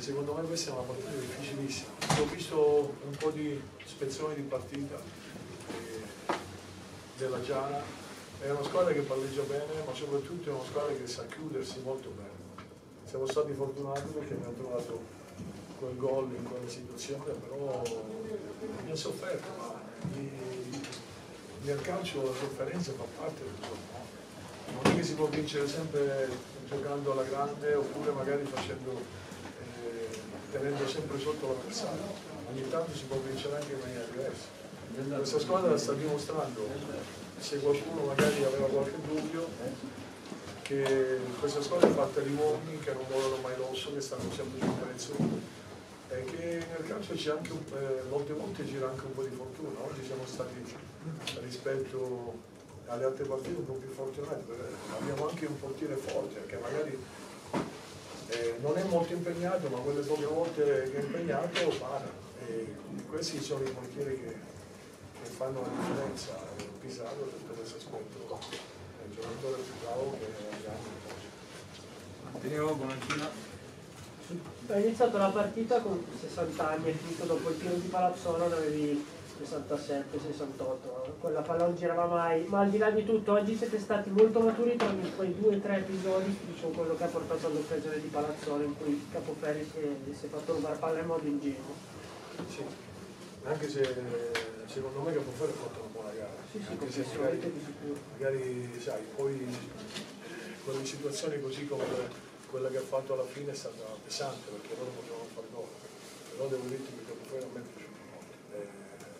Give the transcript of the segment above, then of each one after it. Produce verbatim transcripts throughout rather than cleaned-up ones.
secondo me questa è una partita difficilissima. Ho visto un po' di spezzoni di partita eh, della Giana, è una squadra che palleggia bene, ma soprattutto è una squadra che sa chiudersi molto bene. Siamo stati fortunati perché abbiamo trovato quel gol in quella situazione, però abbiamo sofferto, ma nel calcio la sofferenza fa parte del gioco. Non è che si può vincere sempre giocando alla grande oppure magari facendo, eh, tenendo sempre sotto l'avversario. Ogni tanto si può vincere anche in maniera diversa. Questa squadra sta dimostrando, se qualcuno magari aveva qualche dubbio, che questa squadra è fatta di uomini che non vogliono mai l'osso, che stanno sempre sul pezzo, e che nel calcio c'è anche, eh, molte volte gira anche un po' di fortuna. Oggi siamo stati, rispetto alle altre partite, un po' più fortunati, perché abbiamo anche un portiere forte che magari eh, non è molto impegnato, ma quelle poche volte che è impegnato para, e questi sono i portieri che, che fanno la differenza. Pizarro sotto questo aspetto è il giocatore più bravo che abbiamo. Teniamo Bonacina. Hai iniziato la partita con sessanta anni e finito dopo il tiro di Palazzolo, ne avevi sessantasette sessantotto, quella palla non girava mai, ma al di là di tutto oggi siete stati molto maturi tra quei due o tre episodi, diciamo quello che ha portato all'occasione di Palazzolo in cui Capoferri si è, si è fatto rubare palla in modo ingenuo. Sì, anche se secondo me Capoferri ha fatto una buona gara, sì, sì, anche se magari, di sicuro. magari sai, poi quelle situazioni così come quella che ha fatto alla fine è stata pesante perché loro potevano fare gol, però devo dirti che Capoferri a me è piaciuto molto. Eh,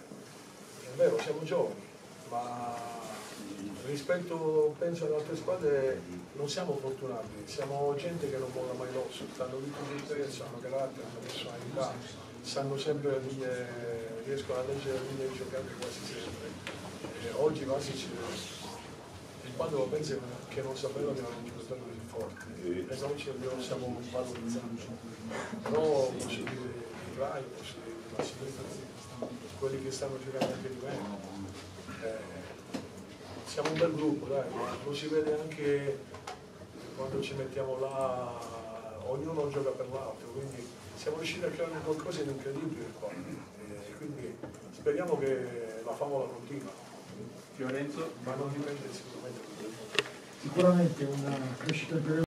È vero, siamo giovani, ma rispetto, penso, ad altre squadre non siamo fortunati, siamo gente che non molla mai l'osso, stanno lì con interesse, hanno carattere, hanno personalità, sanno sempre linee, riescono a leggere le linee di giocare quasi sempre. E oggi quasi ci, quando lo pensi che non sapevano che erano un giocatore così forte, e noi ci stiamo valorizzando. Però posso dire di Rai, posso dire di Massimiliano, quelli che stanno giocando anche di me. Eh, siamo un bel gruppo, dai, ma lo si vede anche quando ci mettiamo là, ognuno gioca per l'altro, quindi siamo riusciti a creare qualcosa di incredibile qua. Eh, quindi speriamo che la favola continua. Fiorenzo, ma non dipende sicuramente da sicuramente una crescita